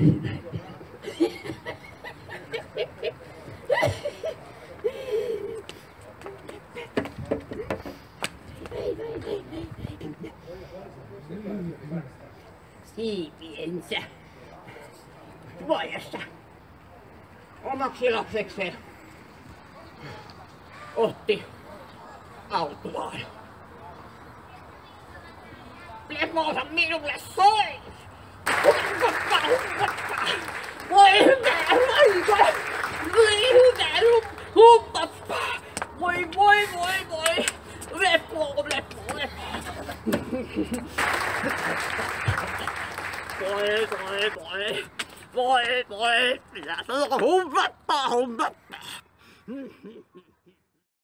Siipiensä suojassa omaksi lapsekseen otti autuaan. Leposa minulle sois! Voi hyvä aika! Voi hyvä humpappa! Voi! Lepo! Voi! Minä sanon humpappa!